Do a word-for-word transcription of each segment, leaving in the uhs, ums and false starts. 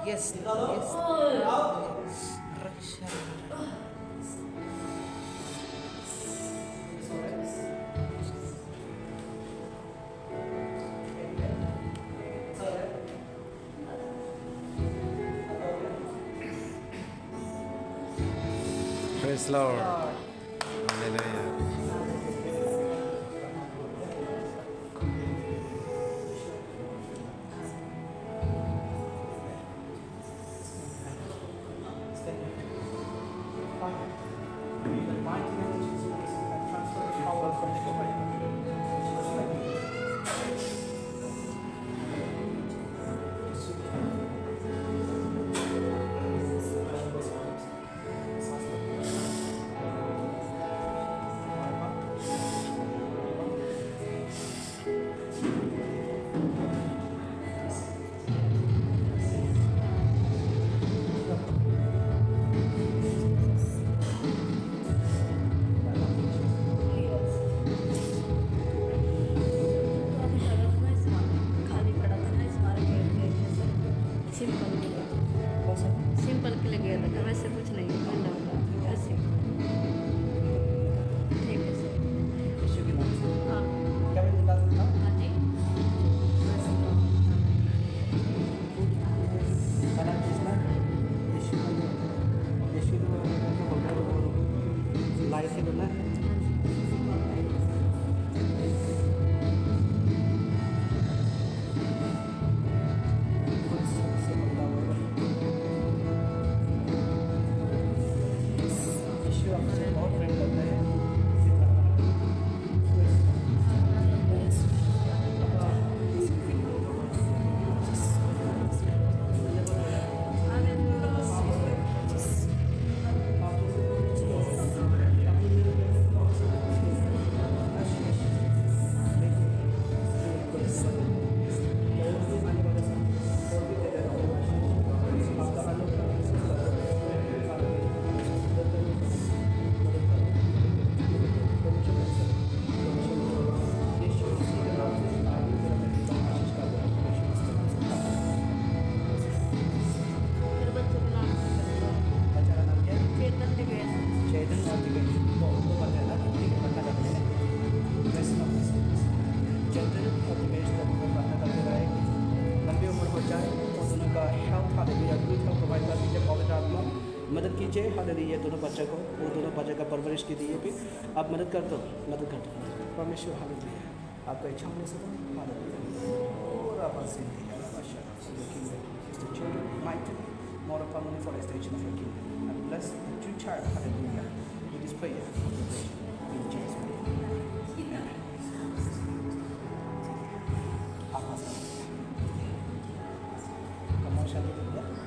Yes. Yes. Praise Lord. Hallelujah. Simple के लिए गया था, वैसे कुछ नहीं ठंडा होगा ऐसे। ठीक है सर। हाँ हाँ जी। मदद कीजिए हालेलुया दोनों बच्चों को, वो दोनों बच्चों का परवरिश के लिए भी आप मदद कर दो, मदद कर दो परमेश्वर हालेलुया। आपका इच्छा होने से हालेलुया और आप आशीष दिया the children mightily more abundantly for the station of your kingdom and bless the two child hallelujah with this prayer in Jesus' name. Amen. Come on, shall we do that?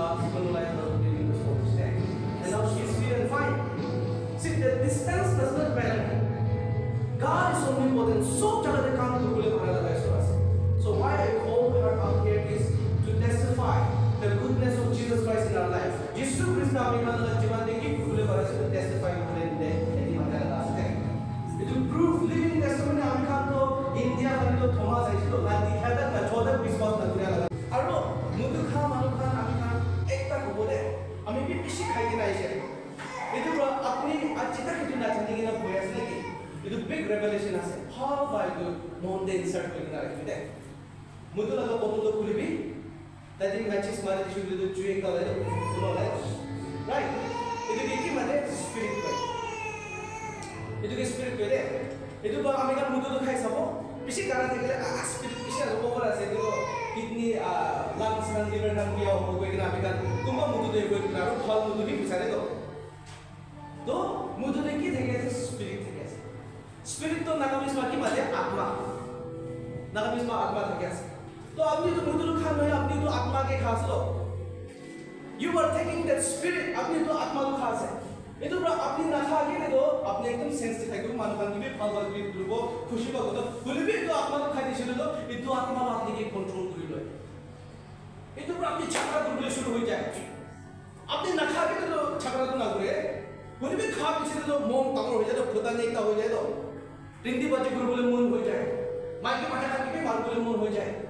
And now she is free and fine. See, the distance does not matter. God is omnipotent. So jagade kaam kurule bhanala gaise. So why I call her out here is to testify the goodness of Jesus Christ in our life. Jesus Christ ami kanala jivan dekhi kurule bhanala to testify kurule de eti bhanala gaise. It will prove living testimony ami kan to India bhari to Thomas aisilo na dikhada na choda vishwas na kurala. Aro mudu kha manu kha ami kan ekta ko bole ami bi bishi khai ke na aise. Itu bro apni achita khitu na chandi na boyas lagi. Itu big revelation ase. How by the monde insert kori na rakhi de. Mudu laga botu to kulibi. That in matches mare dishu do chewing ka le no right. Itu ki mane spirit ko. Itu ki spirit ko de. Itu ba ami kan mudu to khai sabo. Bishi kara thekle a spirit bishi aro over ase to kidney lungs and liver and kiya ho ko ikna ami kan tumba mudu de ko ikna ro thal mudu ni bisare do. तो मुझे ने की देखे थे spirit थे कैसे spirit तो नाकामिस में की बात है आत्मा नाकामिस में आत्मा थे कैसे तो आपने तो मुझे लोग खाना है आपने तो आत्मा के खास लो you are taking that spirit आपने तो आत्मा को खास है ये तो आपने ना खा के तो आपने एकदम सेंसिटिव है क्योंकि मानव की भी फल फल भी दुर्गो खुशी का तो बोले भी तो आत्मा को खाने शुरू तो ये तो आत्मा आपने के कंट्रोल कर लो ये तो आपने चक्रा दुर्गो शुरू हो जाए आपने ना खा के तो चक्रा तो ना करे बोले भी खा पीछे तो मोम तंग हो जाए तो खुदा नहीं का हो जाए तो रिंदी बच्चे गुरु बोले मून हो जाए माइक के पटा खाने के मार बोले मून हो जाए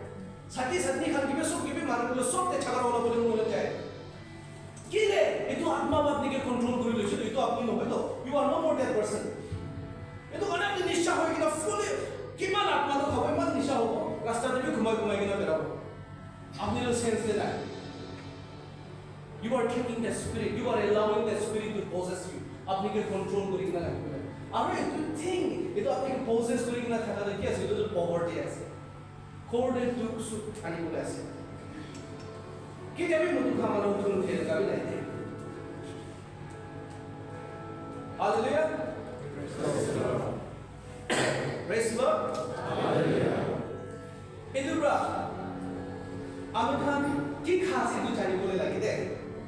Sati satni khan kibe sok kibe manu bole sok te chakar wala bole mole jay. Kile itu atma apni ke control kori loise itu apni nohoy to. You are no more that person. Itu kana apni nisha hoy kina fully kiman atma to khabai man nisha hobo. Rasta te bhi ghumai ghumai kina berabo. Apni lo sense de na. You are taking that spirit. You are allowing that spirit to possess you. Apni ke control kori kina rakhibo. Aru itu thing itu apni ke possess kori kina thaka ki ase itu poverty ase. Corded to suit and you bless it. Get everyone to come along to the cabinet. Hallelujah. Praise the Lord. Hallelujah. Idura. Amakhan ki khasi tu chani bole lagi de.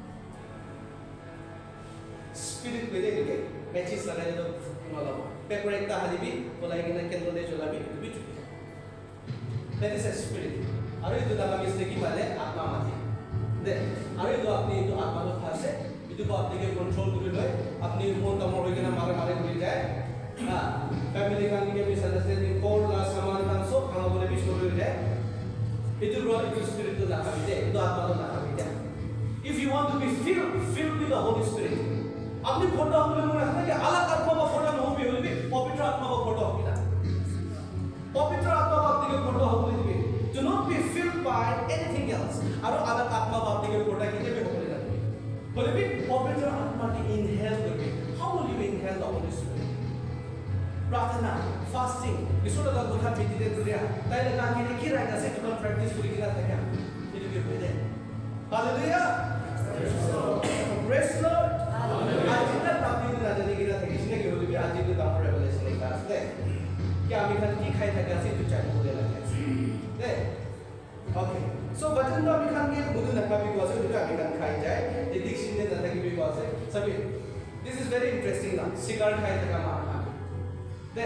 Spirit bede ke matches lagaye to nalabo. Paper ekta halibi bolai kina kendro de cholabi tu bi. That is a spirit. Aru itu dalam mistake bale atma mati. De, aru itu apni itu atma lo khase. Itu ko apni ke control kori loy. Apni mon tamor hoy kena mare mare kori jay. Ha, family kan ke bi sadasya din kol la saman kan so kama bole bi shuru hoy jay. Itu ro itu spirit to nakhabi de. Itu atma lo nakhabi de. If you want to be filled, filled with the Holy Spirit. Apni photo hole mone rakhna ki alag atma ba photo no hobi hobi pavitra atma ba photo hobi na. Pavitra atma bapti ke photo hobole dibe. Do not be filled by anything else. Aru alag atma bapti ke photo kite be hobole dibe. Hole bi pavitra atma ki inhale korbe. How will you inhale the Holy Spirit? Pratana, fasting. Isu daga kotha medite koriya. Tai daga kine ki raina se to practice kori kina thakya. Itu ke bede. Hallelujah. Praise the Lord. Hallelujah. Ajita prapti na jane kina thakya. Isne ke hole bi ajita tamar revelation ekta asle. क्या अभी खान की खाई था कैसे तो चाय बोले लगे दे ओके सो वचन तो अभी खान के मुझे नक्का भी कौन से मुझे अभी खान खाई जाए ये दीक्षित ने नक्का की भी कौन से सभी दिस इज वेरी इंटरेस्टिंग ना सिगारेट खाई था काम आना दे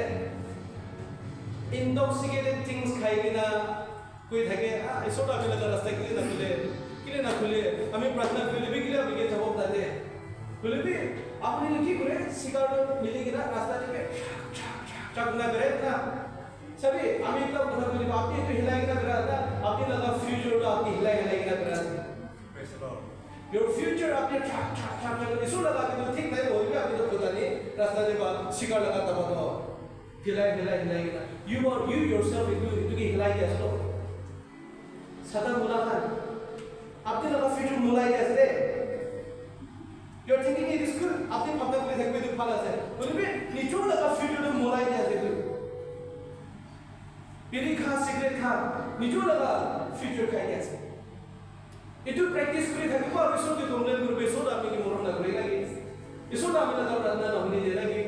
इंटॉक्सिकेटेड थिंग्स खाई के ना कोई थके आ इस वक्त अभी लगा रास्ता के लिए ना खुले किले ना खुले हमें प्रार्थना खुले भी किले अभी के जवाब ना दे खुले भी आपने लिखी करे सिगारेट मिलेगी ना रास्ता पे चकना करे ना सभी आमी का बहुत बड़ी बात है तो हिलाएगा ना करा था आपने लगा फ्यूचर तो आपने हिलाएगा हिलाएगा ना करा praise the lord your future आपने ट्रैक ट्रैक ट्रैक ट्रैक इसो लगा के तो ठीक नहीं हो गया अभी तो पता नहीं रास्ता के बाद शिकार लगा तब तो हिलाए हिलाए हिलाएगा ना you are you yourself it it की हिलाएगा ऐसा सदा मुलाकात आपने लगा फ्यूचर मुलाएगा ऐसे You're thinking it is good. आपने अपना कोई देखते तो फला से बोले भी निचोड़ लगा फ्यूचर में मोलाई जाते तो बीड़ी खा सिगरेट खा निचोड़ लगा फ्यूचर खाई कैसे itu practice kuri thaki ko aru so ke tumne guru be so da apni ki moron na kore lagi iso da apni lagam radna na hone de lagi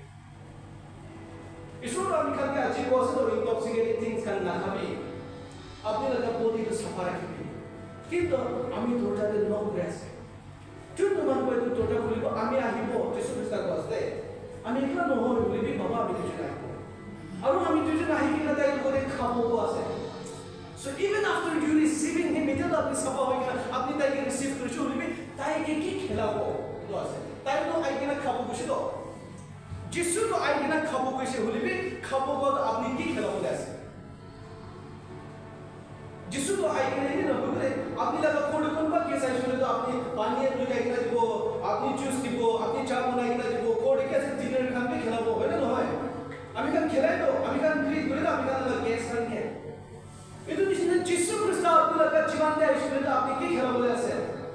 iso da apni kan ke achi ko se to intoxicating things kan na khabi apni laga body ko safa rakhibe kintu ami tota de no grass Jun teman ko itu tota kuli ko ami ahibo Jesu Krista ko asde ami ikla no ho kuli bi baba ami tujhe ahibo aru ami tujhe nahi kina dai ko de khabo ko ase so even after you receiving him it apni safa hoy kina apni dai ke receive korichu kuli bi tai ke ki khilabo to ase tai no ai kina khabo kushi to Jesu to ai kina khabo kushi kuli bi khabo ko apni ki khilabo ase जिसु तो आई के नहीं ना बोले आपने लगा code कौन बा कैसा है तो आपने पानी ले जाके ना दिबो आपने जूस दिबो आपने चाय बनाई ना दिबो कोड कैसे डिनर खान में खिलाबो है ना होय আমি কান খেলাই তো আমি কান ক্রিয়েট করে আমি কান লাগা গ্যাস খান কে এতো কিছু না যিশু খ্রিস্ট আপনার লাগা জীবন দেয় সেটা আপনি কি খেলা বলে আছে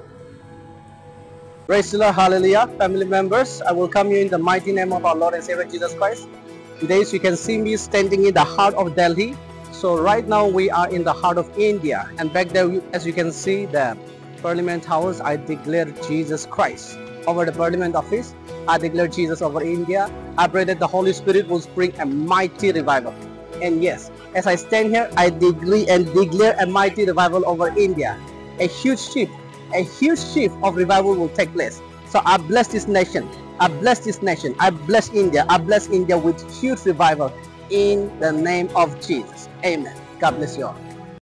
Praise the Lord, hallelujah. Family members, I welcome you in the mighty name of our Lord and Savior Jesus Christ. Today you can see me standing in the heart of Delhi. So right now we are in the heart of India, and back there, as you can see, the Parliament House, I declare Jesus Christ. Over the Parliament Office, I declare Jesus over India. I pray that the Holy Spirit will bring a mighty revival. And yes, as I stand here, I decree and declare a mighty revival over India. A huge shift, a huge shift of revival will take place. So I bless this nation. I bless this nation. I bless India. I bless India with huge revival in the name of Jesus. Amen. God bless you all.